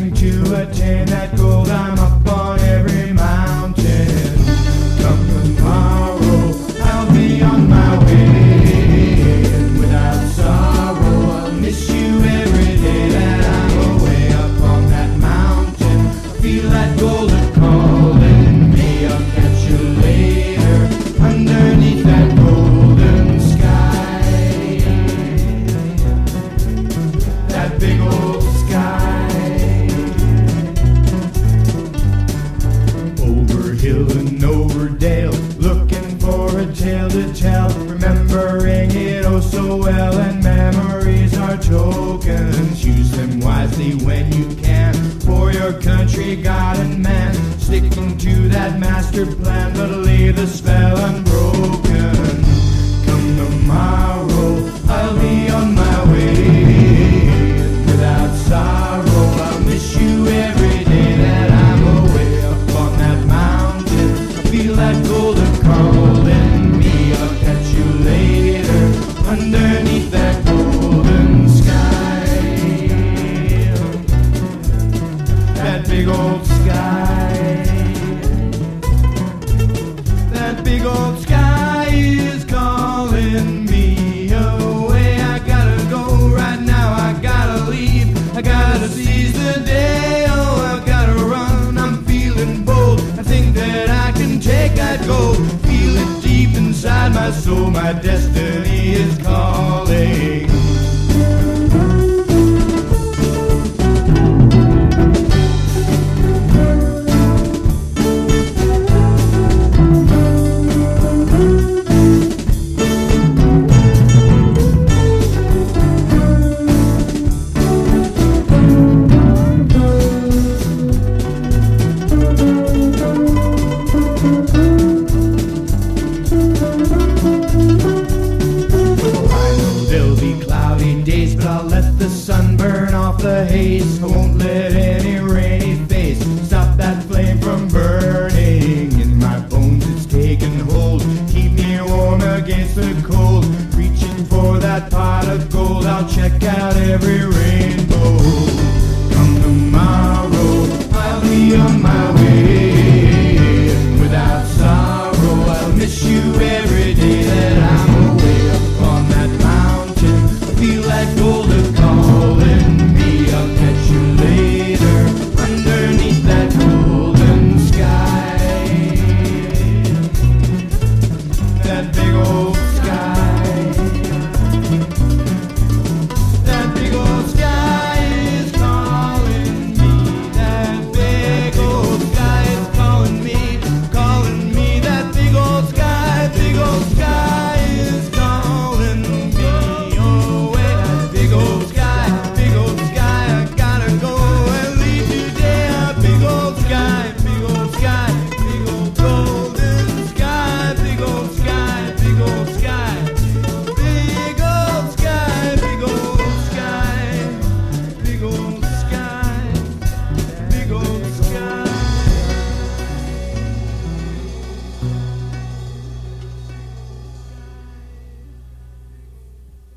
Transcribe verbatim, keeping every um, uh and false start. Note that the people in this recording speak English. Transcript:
striving to attain that gold. I'm up on every mountain. Come tomorrow, I'll be on my way. And without sorrow, I'll miss you every day that I'm away up on that mountain. I feel that golden calling me. I'll catch you later underneath that golden sky. That big old sky. Over hill and over dale, looking for a tale to tell, remembering it oh so well. And memories are tokens, use them wisely when you can, for your country, God and man, sticking to that master plan, but leave the spell unbroken. Come tomorrow, I'll be on my way. Without sorrow, I'll miss you every day that I'm away up on that mountain. I feel that golden calling me. I'll catch you later underneath that golden sky. That big old sky. That big old sky is calling me away. I gotta go right now, I gotta leave, I gotta seize the day. Oh, I've gotta run, I'm feeling bold, I think that I can take that gold. Feel it deep inside my soul, my destiny is calling. I'll let the sun burn off the haze. I won't let any rainy face stop that flame from burning. In my bones it's taken hold, keep me warm against the cold. Reaching for that pot of gold, I'll check out every rainbow. Come tomorrow, I'll be on my way. And without sorrow, I'll miss you every day that I'm away up on that mountain. I feel that golden calling me. I'll catch you later underneath that golden sky. That big old sky. That big old sky is calling me. That big old sky is calling me, calling me. That big old sky, big old sky is calling me away. That big old sky, big old sky, I gotta go and leave today. A big old sky, big old sky, big old golden sky, big old sky, big old sky, big old sky, big old sky, big old sky, big old sky.